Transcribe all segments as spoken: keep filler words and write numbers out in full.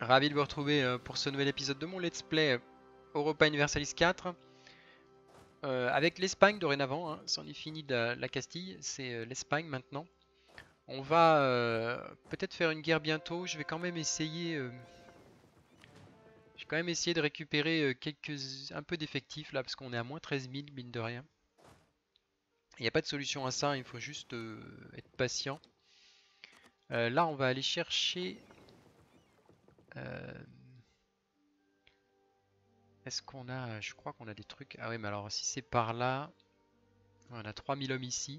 Ravi de vous retrouver euh, pour ce nouvel épisode de mon Let's Play euh, Europa Universalis quatre. Euh, avec l'Espagne dorénavant, hein, c'en est fini de la, la Castille, c'est euh, l'Espagne maintenant. On va euh, peut-être faire une guerre bientôt, je vais quand même essayer... euh, je vais quand même essayer de récupérer euh, quelques, un peu d'effectifs là, parce qu'on est à moins treize mille, mine de rien. Il n'y a pas de solution à ça, il faut juste euh, être patient. Euh, là, on va aller chercher... euh, Est-ce qu'on a... Je crois qu'on a des trucs... Ah oui, mais alors si c'est par là... On a trois mille hommes ici.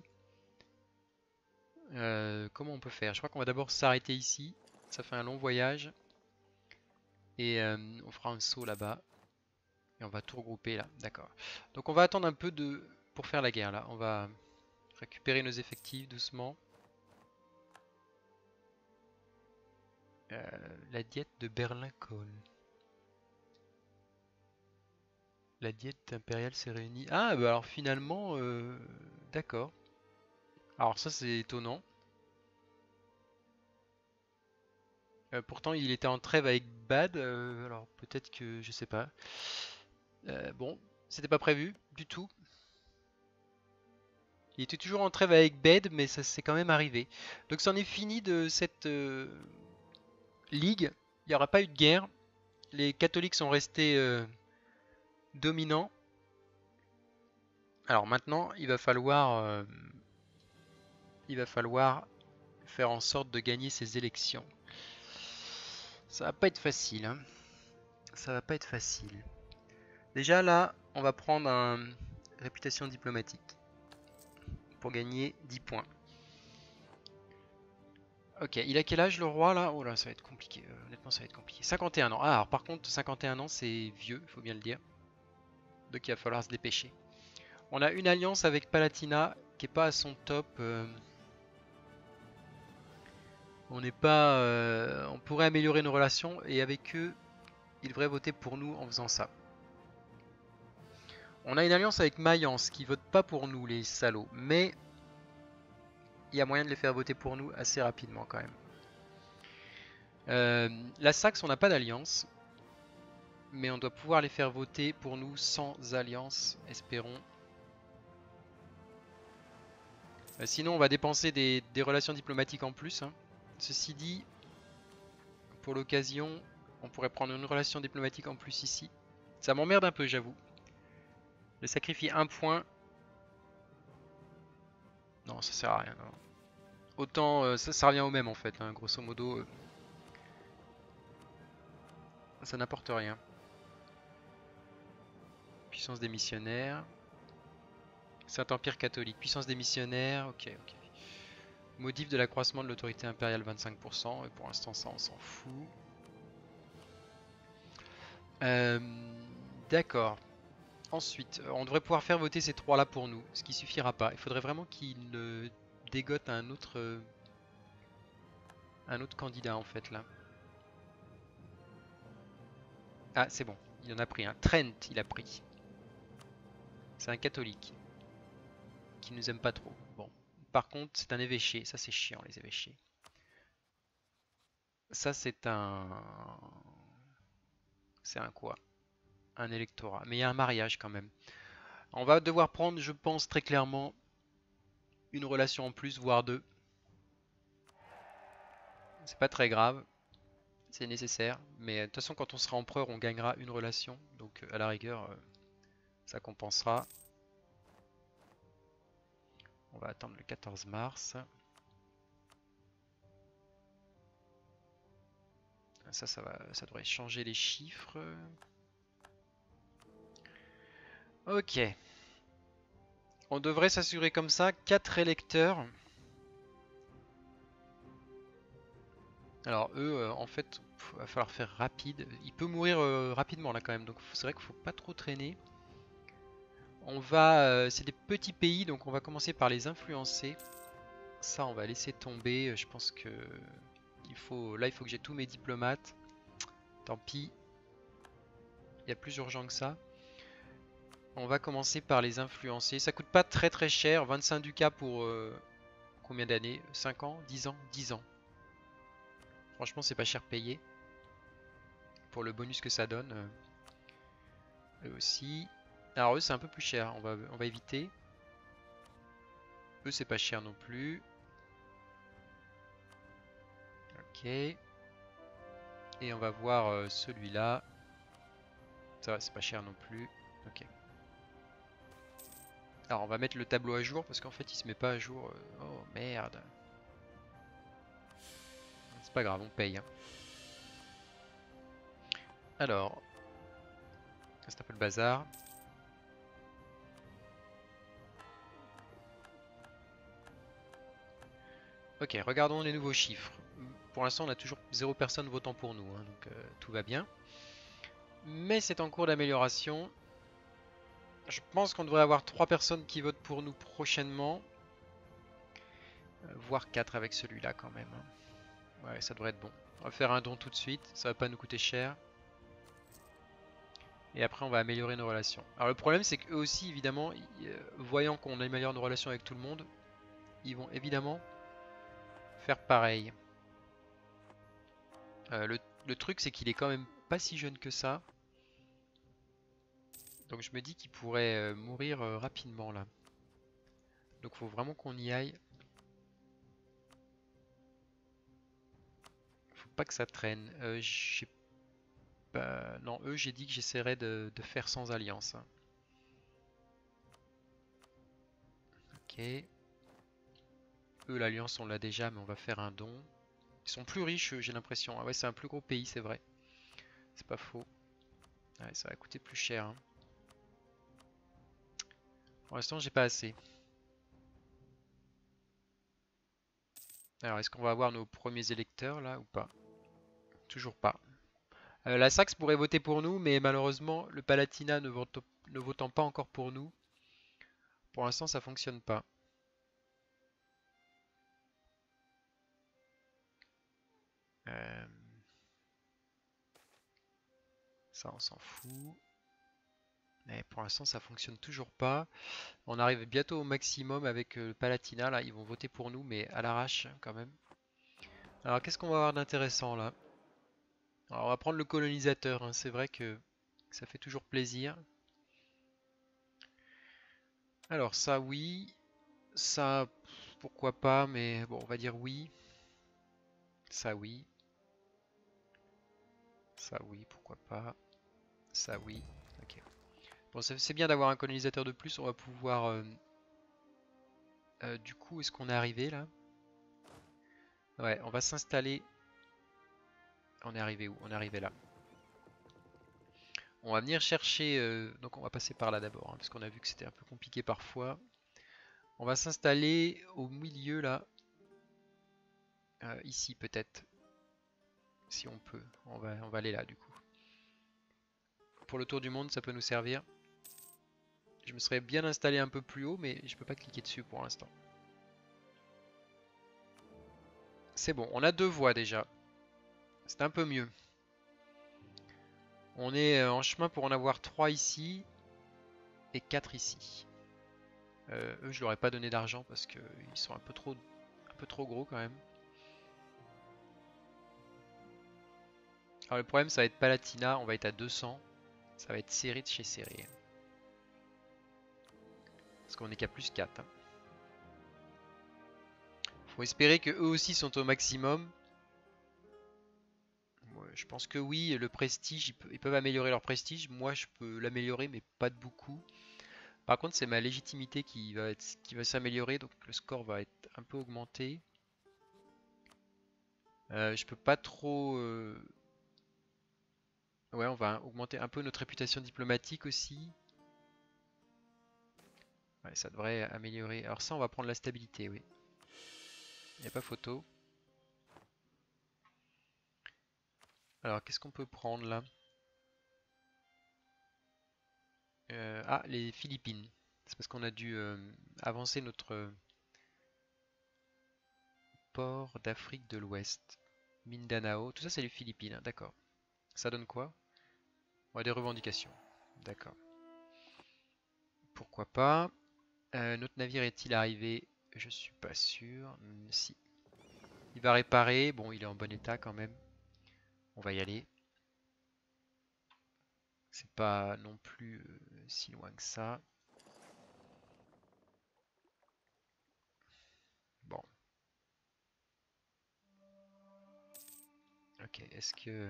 Euh, comment on peut faire? Je crois qu'on va d'abord s'arrêter ici. Ça fait un long voyage. Et euh, on fera un saut là-bas. Et on va tout regrouper là. D'accord. Donc on va attendre un peu de pour faire la guerre là. On va récupérer nos effectifs doucement. Euh, la diète de Berlin-Col. La diète impériale s'est réunie. Ah bah alors finalement, euh, d'accord. Alors ça c'est étonnant. Euh, pourtant il était en trêve avec Bad. euh, alors peut-être que je sais pas. Euh, bon, c'était pas prévu du tout. Il était toujours en trêve avec Bed, mais ça s'est quand même arrivé. Donc c'en est fini de cette euh, ligue. Il n'y aura pas eu de guerre. Les catholiques sont restés euh, dominants. Alors maintenant, il va falloir, euh, il va falloir faire en sorte de gagner ces élections. Ça va pas être facile, hein. Ça va pas être facile. Déjà là, on va prendre un réputation diplomatique pour gagner dix points. Ok, il a quel âge le roi là? Oh là, ça va être compliqué. Euh, honnêtement, ça va être compliqué. cinquante et un ans. Ah, alors par contre, cinquante et un ans, c'est vieux, il faut bien le dire. Donc il va falloir se dépêcher. On a une alliance avec Palatina qui est pas à son top. euh, On n'est pas. euh, On pourrait améliorer nos relations et avec eux, ils devraient voter pour nous en faisant ça. On a une alliance avec Mayence qui vote pas pour nous, les salauds, mais il y a moyen de les faire voter pour nous assez rapidement quand même. Euh, la Saxe, on n'a pas d'alliance, mais on doit pouvoir les faire voter pour nous sans alliance, espérons. Euh, sinon, on va dépenser des, des relations diplomatiques en plus, hein. Ceci dit, pour l'occasion, on pourrait prendre une relation diplomatique en plus ici. Ça m'emmerde un peu, j'avoue. Je sacrifie un point. Non, ça sert à rien. Non. Autant, euh, ça, ça revient au même en fait, hein, grosso modo. Euh, ça n'apporte rien. Puissance des missionnaires. Saint-Empire catholique. Puissance des missionnaires. Ok, ok. Modif de l'accroissement de l'autorité impériale vingt-cinq pour cent. Et pour l'instant, ça, on s'en fout. Euh, D'accord. Ensuite, on devrait pouvoir faire voter ces trois-là pour nous, ce qui suffira pas. Il faudrait vraiment qu'il euh, dégote un autre, euh, un autre candidat en fait là. Ah, c'est bon, il en a pris un. Trent, il a pris. C'est un catholique qui nous aime pas trop. Bon, par contre, c'est un évêché. Ça, c'est chiant les évêchés. Ça, c'est un, c'est un quoi? Un électorat. Mais il y a un mariage quand même. On va devoir prendre, je pense très clairement, une relation en plus, voire deux. C'est pas très grave. C'est nécessaire, mais de toute façon quand on sera empereur on gagnera une relation, donc à la rigueur euh, ça compensera. On va attendre le quatorze mars. Ça, ça va, ça devrait changer les chiffres. Ok. On devrait s'assurer comme ça, quatre électeurs. Alors eux, euh, en fait, il va falloir faire rapide. Il peut mourir euh, rapidement là quand même, donc c'est vrai qu'il faut pas trop traîner. On va, euh, c'est des petits pays, donc on va commencer par les influencer. Ça, on va laisser tomber. Je pense que il faut, là, il faut que j'ai tous mes diplomates. Tant pis. Il y a plus urgent que ça. On va commencer par les influencer. Ça coûte pas très très cher. vingt-cinq ducats pour euh, combien d'années? cinq ans? dix ans? dix ans. Franchement, c'est pas cher payé. pour le bonus que ça donne. Euh, eux aussi. Alors eux c'est un peu plus cher, on va, on va éviter. Eux c'est pas cher non plus. Ok. Et on va voir euh, celui-là. Ça va, c'est pas cher non plus. Ok. Alors on va mettre le tableau à jour parce qu'en fait il se met pas à jour. Euh, Oh merde. C'est pas grave, on paye. Hein. Alors, c'est un peu le bazar. Ok, regardons les nouveaux chiffres. Pour l'instant, on a toujours zéro personne votant pour nous, hein, donc euh, tout va bien. Mais c'est en cours d'amélioration. Je pense qu'on devrait avoir trois personnes qui votent pour nous prochainement. Euh, voire quatre avec celui-là quand même. Hein. Ouais, ça devrait être bon. On va faire un don tout de suite, ça va pas nous coûter cher. Et après on va améliorer nos relations. Alors le problème c'est qu'eux aussi évidemment, ils, euh, voyant qu'on améliore nos relations avec tout le monde, ils vont évidemment faire pareil. Euh, le, le truc c'est qu'il est quand même pas si jeune que ça. Donc je me dis qu'il pourrait euh, mourir euh, rapidement là. Donc faut vraiment qu'on y aille. Faut pas que ça traîne. Euh, j'ai pas... Non, eux j'ai dit que j'essaierais de, de faire sans alliance. Hein. Ok. Eux l'alliance on l'a déjà mais on va faire un don. Ils sont plus riches j'ai l'impression. Ah ouais c'est un plus gros pays c'est vrai. C'est pas faux. Ouais, ça va coûter plus cher. Hein. Pour l'instant j'ai pas assez. Alors est-ce qu'on va avoir nos premiers électeurs là ou pas? Toujours pas. Euh, la Saxe pourrait voter pour nous, mais malheureusement, le Palatinat ne, vote, ne votant pas encore pour nous, pour l'instant, ça fonctionne pas. Euh, ça, on s'en fout. Mais pour l'instant, ça fonctionne toujours pas. On arrive bientôt au maximum avec euh, le Palatinat. Là, ils vont voter pour nous, mais à l'arrache quand même. Alors, qu'est-ce qu'on va avoir d'intéressant là? Alors, on va prendre le colonisateur. Hein. C'est vrai que ça fait toujours plaisir. Alors, ça, oui. Ça, pourquoi pas, mais bon, on va dire oui. Ça, oui. Ça, oui, pourquoi pas. Ça, oui. Ok. Bon, c'est bien d'avoir un colonisateur de plus. On va pouvoir... Euh, euh, du coup, est-ce qu'on est arrivé là? Ouais, on va s'installer. On est arrivé où? On est arrivé là. On va venir chercher... euh, donc on va passer par là d'abord, hein, parce qu'on a vu que c'était un peu compliqué parfois. On va s'installer au milieu là. Euh, ici peut-être. Si on peut. On va, on va aller là du coup. Pour le tour du monde, ça peut nous servir. Je me serais bien installé un peu plus haut, mais je peux pas cliquer dessus pour l'instant. C'est bon, on a deux voies déjà. C'est un peu mieux. On est en chemin pour en avoir trois ici et quatre ici. Euh, eux, je leur ai pas donné d'argent parce qu'ils sont un peu trop, un peu trop gros quand même. Alors le problème, ça va être Palatina, on va être à deux cents. Ça va être serré de chez serré. Parce qu'on est qu'à plus quatre. Hein. Faut espérer que eux aussi sont au maximum. Ouais, je pense que oui, le prestige, ils, ils peuvent améliorer leur prestige. Moi, je peux l'améliorer, mais pas de beaucoup. Par contre, c'est ma légitimité qui va être, qui va s'améliorer, donc le score va être un peu augmenté. Euh, je peux pas trop. Euh... Ouais, on va augmenter un peu notre réputation diplomatique aussi. Ouais, ça devrait améliorer. Alors ça, on va prendre la stabilité, oui. Il n'y a pas photo. Alors, qu'est-ce qu'on peut prendre là? Euh, Ah, les Philippines. C'est parce qu'on a dû euh, avancer notre euh, port d'Afrique de l'Ouest. Mindanao. Tout ça, c'est les Philippines. Hein, d'accord. Ça donne quoi? Ouais, des revendications. D'accord. Pourquoi pas? Euh, notre navire est-il arrivé? Je suis pas sûr. Hmm, si. Il va réparer. Bon, il est en bon état quand même. On va y aller. C'est pas non plus euh, si loin que ça. Bon. Ok, est-ce que...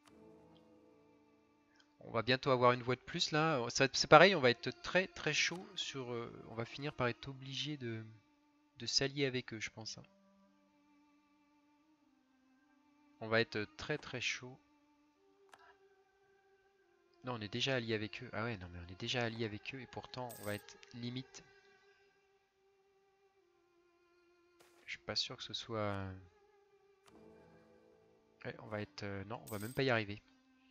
On va bientôt avoir une voie de plus là. C'est pareil, on va être très très chaud sur... euh, on va finir par être obligé de, de s'allier avec eux, je pense, hein. On va être très très chaud. Non, on est déjà allié avec eux. Ah ouais, non mais on est déjà allié avec eux et pourtant on va être limite. Je suis pas sûr que ce soit... Ouais, on va être... euh, non, on va même pas y arriver.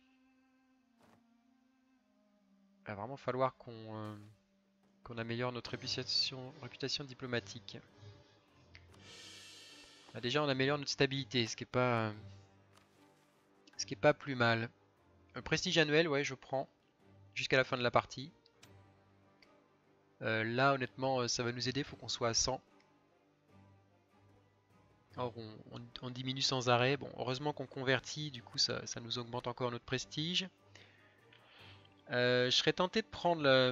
Il va vraiment falloir qu'on euh, qu'on améliore notre réputation, réputation diplomatique. Ah, déjà, on améliore notre stabilité, ce qui est pas, ce qui est pas plus mal. Un prestige annuel, ouais, je prends jusqu'à la fin de la partie. Euh, là, honnêtement, euh, ça va nous aider. Faut qu'on soit à cent. Or, on, on- on diminue sans arrêt. Bon, heureusement qu'on convertit, du coup, ça, ça nous augmente encore notre prestige. Euh, je serais tenté de prendre le-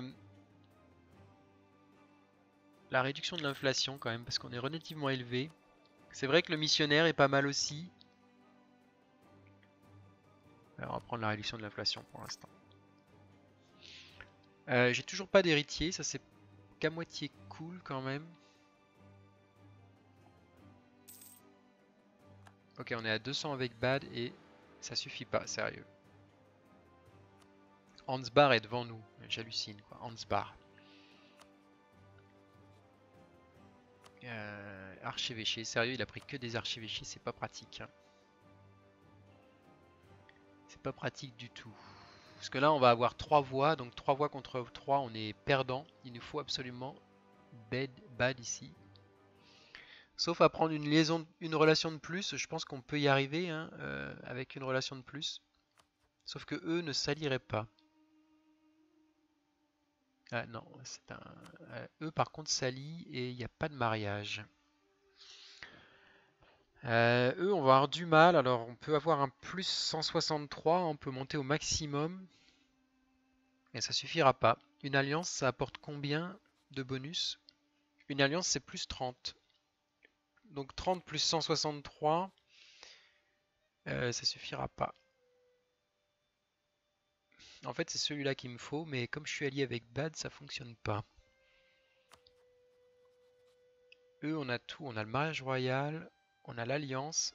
la réduction de l'inflation quand même, parce qu'on est relativement élevé. C'est vrai que le missionnaire est pas mal aussi. Alors, on va prendre la réduction de l'inflation pour l'instant. Euh, j'ai toujours pas d'héritier, ça c'est qu'à moitié cool quand même. Ok, on est à deux cents avec Bad et ça suffit pas, sérieux. Ansbar est devant nous, j'hallucine quoi, Ansbar. Euh, archevêché, sérieux, il a pris que des archevêchés, c'est pas pratique, hein. C'est pas pratique du tout. Parce que là, on va avoir trois voix, donc trois voix contre trois, on est perdant. Il nous faut absolument bad, bad ici. Sauf à prendre une liaison, une relation de plus, je pense qu'on peut y arriver hein, euh, avec une relation de plus. Sauf que eux ne s'allieraient pas. Ah non, c'est un. euh, eux par contre s'allient et il n'y a pas de mariage. Euh, eux, on va avoir du mal. Alors, on peut avoir un plus cent soixante-trois, on peut monter au maximum. Et ça suffira pas. Une alliance, ça apporte combien de bonus? Une alliance, c'est plus trente. Donc trente plus cent soixante-trois, euh, ça suffira pas. En fait, c'est celui-là qu'il me faut, mais comme je suis allié avec Bad, ça fonctionne pas. Eux, on a tout. On a le mariage royal, on a l'alliance.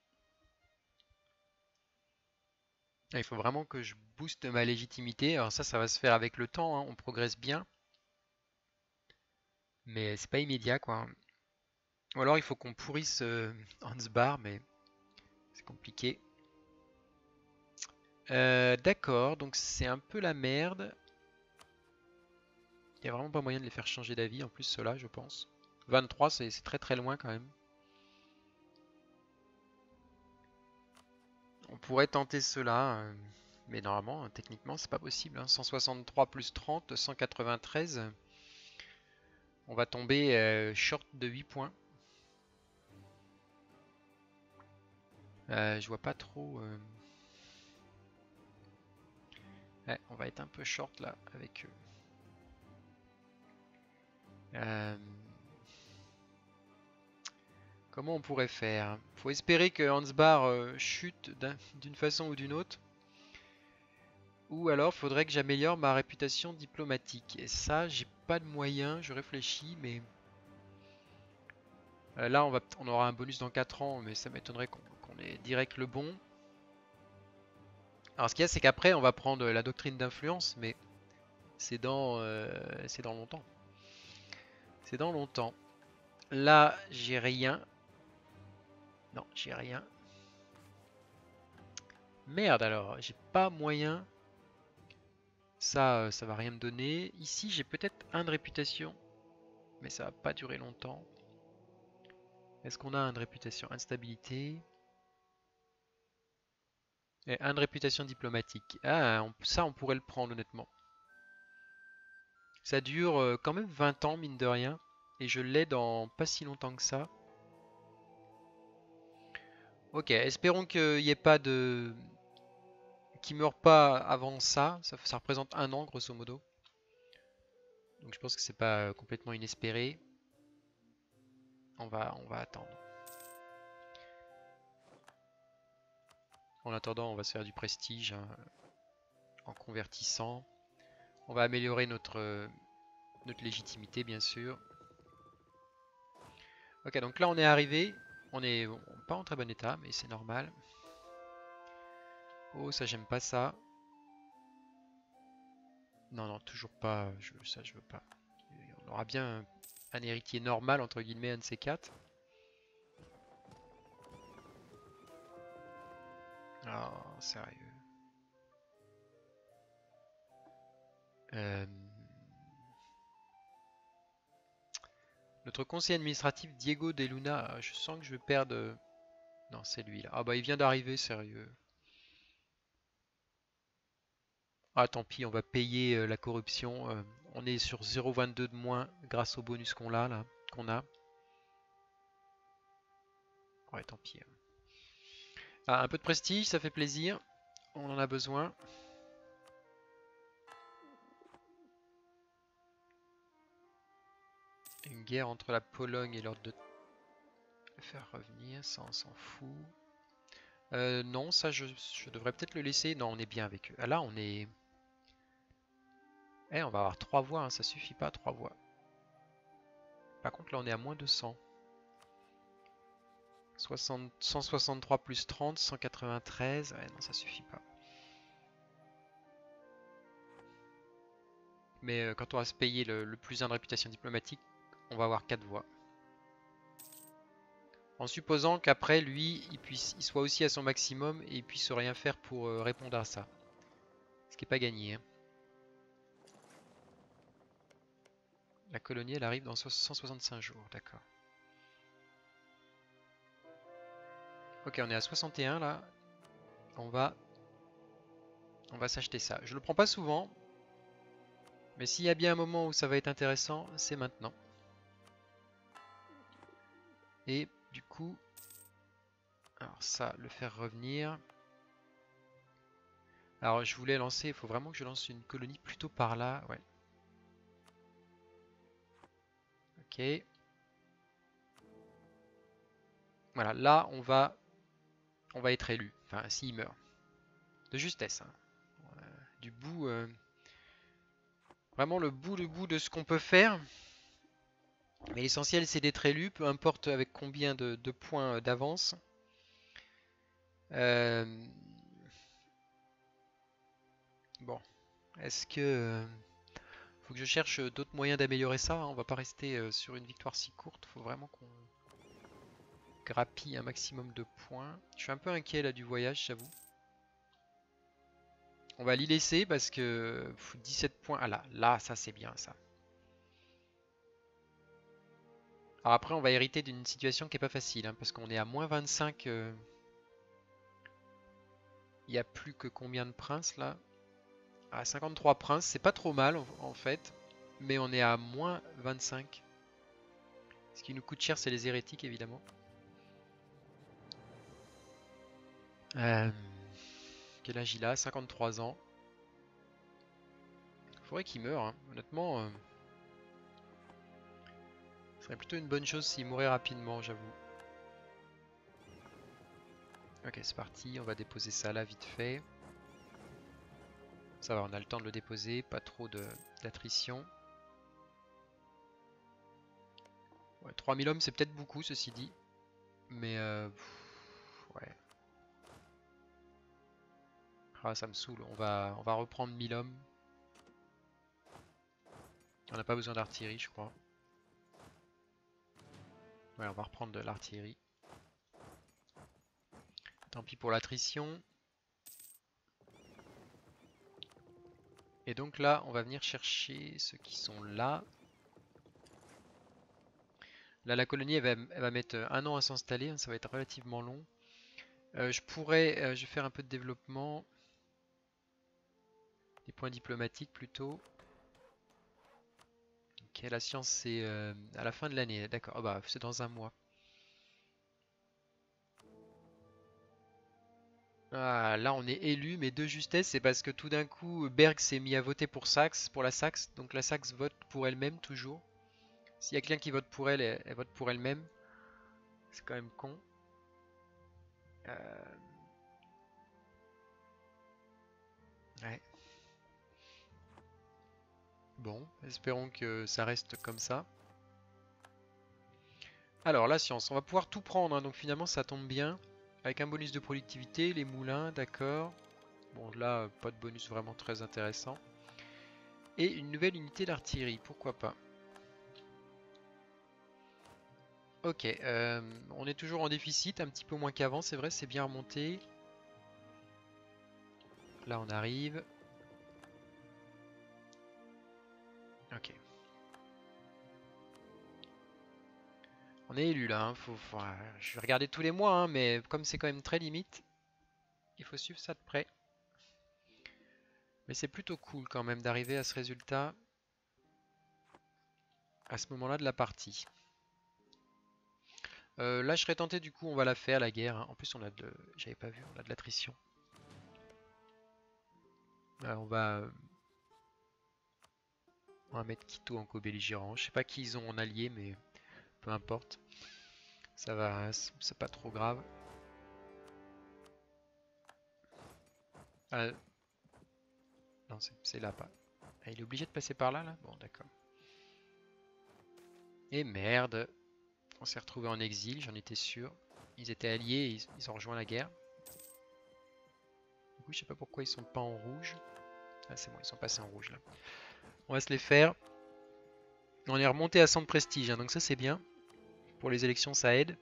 Il faut vraiment que je booste ma légitimité. Alors ça, ça va se faire avec le temps, hein. On progresse bien. Mais c'est pas immédiat, quoi. Ou alors il faut qu'on pourrisse euh, Ansbar, mais c'est compliqué. Euh, D'accord, donc c'est un peu la merde. Il n'y a vraiment pas moyen de les faire changer d'avis, en plus ceux-là, je pense. vingt-trois, c'est très très loin quand même. On pourrait tenter cela, euh, mais normalement, techniquement, c'est pas possible, hein. cent soixante-trois plus trente, cent quatre-vingt-treize. On va tomber euh, short de huit points. Euh, je vois pas trop. euh, Ouais, on va être un peu short là avec eux. Euh, Comment on pourrait faire? Faut espérer que Ansbar euh, chute d'une façon ou d'une autre. Ou alors faudrait que j'améliore ma réputation diplomatique. Et ça, j'ai pas de moyens, je réfléchis, mais euh, là on va, on aura un bonus dans quatre ans, mais ça m'étonnerait qu'on qu'on ait direct le bon. Alors ce qu'il y a, c'est qu'après on va prendre la doctrine d'influence, mais c'est dans, euh, c'est dans longtemps. C'est dans longtemps. Là, j'ai rien. Non, j'ai rien. Merde alors, j'ai pas moyen. Ça, euh, ça va rien me donner. Ici, j'ai peut-être un de réputation, mais ça va pas durer longtemps. Est-ce qu'on a un de réputation? Instabilité. Et un de réputation diplomatique. Ah, on- ça, on pourrait le prendre honnêtement. Ça dure euh, quand même vingt ans, mine de rien. Et je l'ai dans pas si longtemps que ça. Ok, espérons qu'il n'y ait pas de... qu'il meure pas avant ça, ça, ça représente un an grosso modo. Donc je pense que c'est pas complètement inespéré. On va, on va attendre. En attendant, on va se faire du prestige hein, en convertissant. On va améliorer notre, notre légitimité bien sûr. Ok, donc là on est arrivé. On est bon, pas en très bon état, mais c'est normal. Oh, ça j'aime pas ça. Non, non, toujours pas. Je, ça je veux pas. On aura bien un, un héritier normal entre guillemets, un de ces quatre. Oh, sérieux. Euh... Notre conseiller administratif Diego De Luna, je sens que je vais perdre. Non, c'est lui là. Ah bah il vient d'arriver, sérieux. Ah tant pis, on va payer euh, la corruption. Euh, on est sur zéro virgule vingt-deux de moins grâce au bonus qu'on a là, qu'on a. Ouais, tant pis. Ah, un peu de prestige, ça fait plaisir. On en a besoin. Une guerre entre la Pologne et l'ordre de faire revenir, ça on s'en fout. Euh, non, ça je, je devrais peut-être le laisser. Non, on est bien avec eux. Ah là, on est... Eh, on va avoir trois voix, hein, ça suffit pas, trois voix. Par contre, là, on est à moins deux cents. soixante, cent soixante-trois plus trente, cent quatre-vingt-treize. Ouais, non, ça suffit pas. Mais euh, quand on va se payer le, le plus un de réputation diplomatique, on va avoir quatre voix. En supposant qu'après, lui, il, puisse, il soit aussi à son maximum et il puisse rien faire pour euh, répondre à ça. Ce qui n'est pas gagné. Hein. La colonie, elle arrive dans cent soixante-cinq jours, d'accord. Ok, on est à soixante et un là. On va, on va s'acheter ça. Je le prends pas souvent, mais s'il y a bien un moment où ça va être intéressant, c'est maintenant. Et du coup, alors ça, le faire revenir. Alors je voulais lancer, il faut vraiment que je lance une colonie plutôt par là, ouais. Ok. Voilà, là on va, on va être élu. Enfin, s'il meurt. De justesse. Hein. Euh, du bout, euh, vraiment le bout, le bout de ce qu'on peut faire. Mais l'essentiel c'est d'être élu, peu importe avec combien de, de points d'avance. Euh, bon, est-ce que euh, faut que je cherche d'autres moyens d'améliorer ça? Hein. On va pas rester euh, sur une victoire si courte. Faut vraiment qu'on grappille un maximum de points. Je suis un peu inquiet là du voyage, j'avoue. On va l'y laisser parce que pff, dix-sept points. Ah là, là, ça c'est bien ça. Alors après, on va hériter d'une situation qui est pas facile hein, parce qu'on est à moins vingt-cinq. Euh... Il n'y a plus que combien de princes là? Ah, cinquante-trois princes, c'est pas trop mal en, en fait, mais on est à moins vingt-cinq. Ce qui nous coûte cher, c'est les hérétiques évidemment. Euh... Quel âge il a? cinquante-trois ans. Faudrait qu'il meure, hein. Honnêtement. Euh... Ce serait plutôt une bonne chose s'il mourait rapidement, j'avoue. Ok, c'est parti, on va déposer ça là vite fait. Ça va, on a le temps de le déposer, pas trop d'attrition. Ouais, trois mille hommes, c'est peut-être beaucoup, ceci dit. Mais, euh, pff, ouais. Ah, ça me saoule, on va, on va reprendre mille hommes. On n'a pas besoin d'artillerie, je crois. Ouais, on va reprendre de l'artillerie. Tant pis pour l'attrition. Et donc là, on va venir chercher ceux qui sont là. Là, la colonie, elle va, elle va mettre un an à s'installer. Hein, ça va être relativement long. Euh, je pourrais, euh, je vais faire un peu de développement. Des points diplomatiques plutôt. Ok, la science, c'est euh, à la fin de l'année. D'accord, oh, bah, c'est dans un mois. Ah, là on est élu, mais de justesse, c'est parce que tout d'un coup Berg s'est mis à voter pour Saxe, pour la Saxe, donc la Saxe vote pour elle-même toujours. S'il y a quelqu'un qui vote pour elle, elle, elle vote pour elle-même. C'est quand même con. Euh, ouais. Bon, espérons que ça reste comme ça. Alors la science, on va pouvoir tout prendre, hein, donc finalement ça tombe bien. Avec un bonus de productivité, les moulins, d'accord. Bon là, pas de bonus vraiment très intéressant. Et une nouvelle unité d'artillerie, pourquoi pas. Ok, euh, on est toujours en déficit, un petit peu moins qu'avant, c'est vrai, c'est bien remonté. Là on arrive. Ok. On est élu là, hein, faut, faut- euh, je vais regarder tous les mois, hein, mais comme c'est quand même très limite, il faut suivre ça de près. Mais c'est plutôt cool quand même d'arriver à ce résultat à ce moment-là de la partie. Euh, là je serais tenté du coup, on va la faire la guerre, hein. En plus on a de, j'avais pas vu, on a de l'attrition. Euh, on va, euh, on va mettre Quito en co-belligérant. Je sais pas qui ils ont en allié, mais peu importe. Ça va, c'est pas trop grave. Ah, non, c'est là pas. Ah, il est obligé de passer par là, là? Bon, d'accord. Et merde, on s'est retrouvé en exil, j'en étais sûr. Ils étaient alliés, ils, ils ont rejoint la guerre. Du coup, je sais pas pourquoi ils sont pas en rouge. Ah, c'est bon, ils sont passés en rouge là. On va se les faire. On est remonté à cent de prestige, hein, donc ça c'est bien. Pour les élections, ça aide.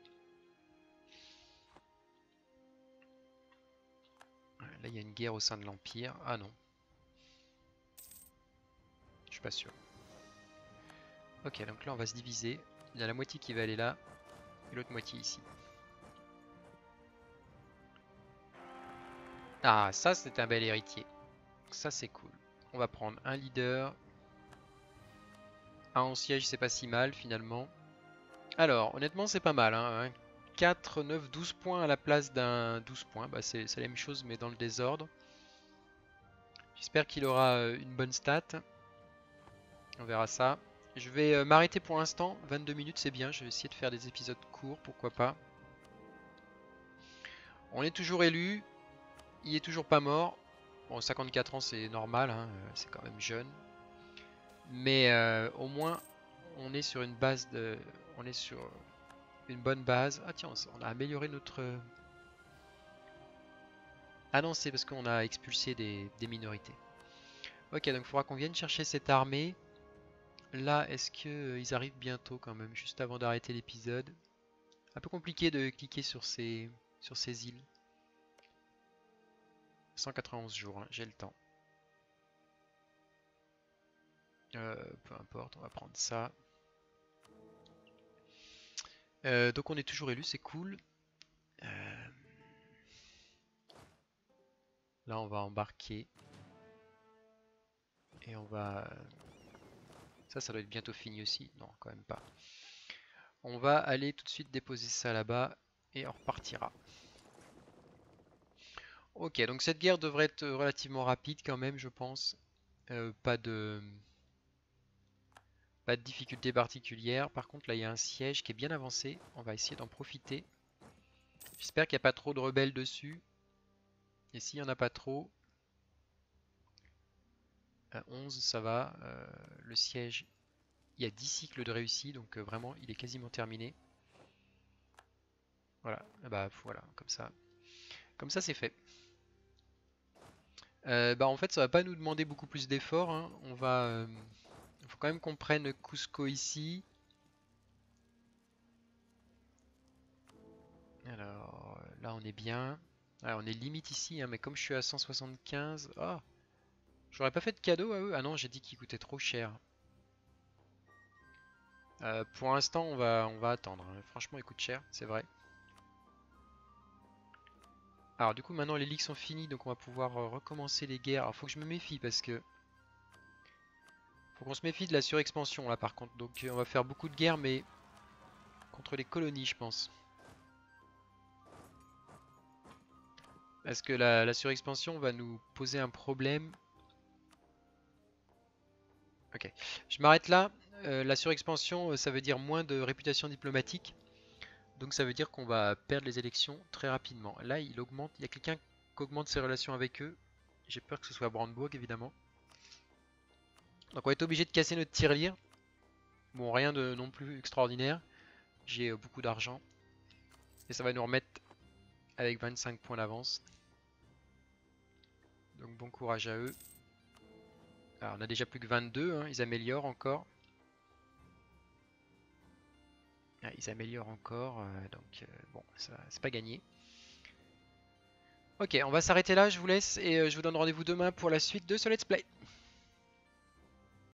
Là, il y a une guerre au sein de l'Empire. Ah non. Je suis pas sûr. Ok, donc là, on va se diviser. Il y a la moitié qui va aller là, et l'autre moitié ici. Ah, ça, c'est un bel héritier. Ça, c'est cool. On va prendre un leader. Un en siège, c'est pas si mal, finalement. Alors, honnêtement, c'est pas mal, hein. quatre, neuf, douze points à la place d'un douze points. Bah, c'est la même chose, mais dans le désordre. J'espère qu'il aura euh, une bonne stat. On verra ça. Je vais euh, m'arrêter pour l'instant. vingt-deux minutes, c'est bien. Je vais essayer de faire des épisodes courts, pourquoi pas. On est toujours élu. Il est toujours pas mort. Bon, cinquante-quatre ans, c'est normal, hein, euh, c'est quand même jeune. Mais euh, au moins, on est sur une base de... On est sur une bonne base. Ah tiens, on a amélioré notre... Ah non, c'est parce qu'on a expulsé des, des minorités. Ok, donc il faudra qu'on vienne chercher cette armée. Là, est-ce qu'ils arrivent bientôt quand même, juste avant d'arrêter l'épisode? Un peu compliqué de cliquer sur ces, sur ces îles. cent quatre-vingt-onze jours, hein, j'ai le temps. Euh, peu importe, on va prendre ça. Euh, donc on est toujours élu, c'est cool. Euh, là, on va embarquer. Et on va... Ça, ça doit être bientôt fini aussi. Non, quand même pas. On va aller tout de suite déposer ça là-bas. Et on repartira. Ok, donc cette guerre devrait être relativement rapide quand même, je pense. Euh, pas de... Pas de difficulté particulière. Par contre, là, il y a un siège qui est bien avancé. On va essayer d'en profiter. J'espère qu'il n'y a pas trop de rebelles dessus. Et s'il n'y en a pas trop... À onze, ça va. Euh, le siège, il y a dix cycles de réussi, donc euh, vraiment, il est quasiment terminé. Voilà, bah voilà, comme ça. Comme ça, c'est fait. Euh, bah en fait, ça va pas nous demander beaucoup plus d'efforts, hein. On va... euh, Il faut quand même qu'on prenne Cusco ici. Alors, là, on est bien. Ah, on est limite ici, hein, mais comme je suis à cent soixante-quinze... Ah, j'aurais pas fait de cadeau à eux. Ah non, j'ai dit qu'ils coûtaient trop cher. Euh, pour l'instant, on va, on va attendre, hein. Franchement, ils coûtent cher, c'est vrai. Alors du coup maintenant les ligues sont finies, donc on va pouvoir euh, recommencer les guerres. Alors faut que je me méfie parce que... Faut qu'on se méfie de la surexpansion là par contre. Donc euh, on va faire beaucoup de guerres mais contre les colonies je pense. Parce que la, la surexpansion va nous poser un problème. Ok, je m'arrête là. Euh, la surexpansion, euh, ça veut dire moins de réputation diplomatique. Donc ça veut dire qu'on va perdre les élections très rapidement. Là, il augmente, il y a quelqu'un qui augmente ses relations avec eux. J'ai peur que ce soit Brandebourg, évidemment. Donc on va être obligé de casser notre tirelire. Bon, rien de non plus extraordinaire. J'ai euh, beaucoup d'argent. Et ça va nous remettre avec vingt-cinq points d'avance. Donc bon courage à eux. Alors on a déjà plus que vingt-deux, hein, ils améliorent encore. Ah, ils améliorent encore, euh, donc euh, bon, c'est pas gagné. Ok, on va s'arrêter là, je vous laisse et euh, je vous donne rendez-vous demain pour la suite de ce Let's Play.